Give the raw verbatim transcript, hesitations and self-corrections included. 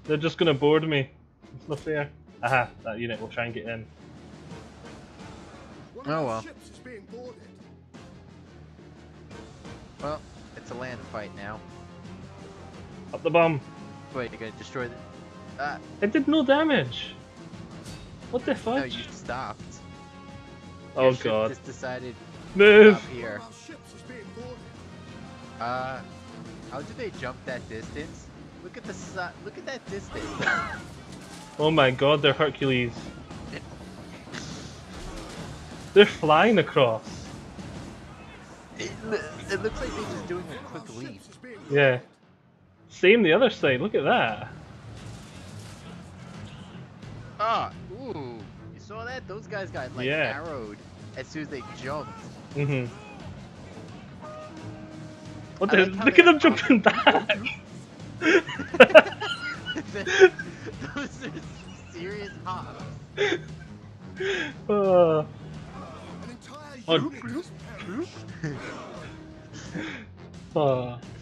They're just gonna board me. It's not fair. Aha, that unit will try and get in. Oh well. Ships is being boarded. Well, it's a land fight now. Up the bum. Wait, you're gonna destroy the... Ah, It did no damage. What the no, fudge? you stopped. Oh Your ship god. just decided to Move! stop here. Our ships is being boarded. Uh, how did they jump that distance? Look at the si Look at that distance. Oh my god, they're Hercules. They're flying across. It, lo- it looks like they're just doing a quick leap. Ships is being Yeah. Same the other side, look at that. Ah, ooh. You saw that? Those guys got like Yeah. arrowed as soon as they jumped. Mm-hmm. What I the? like how Look they at them have jumping back! Those are serious hops. Oh. An entire Oh. unit has perished. Oh.